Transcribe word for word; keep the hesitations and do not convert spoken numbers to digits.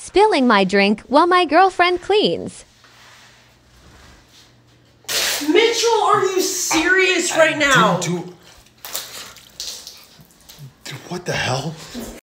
spilling my drink while my girlfriend cleans. Mitchell, are you serious right now? Dude, dude, what the hell?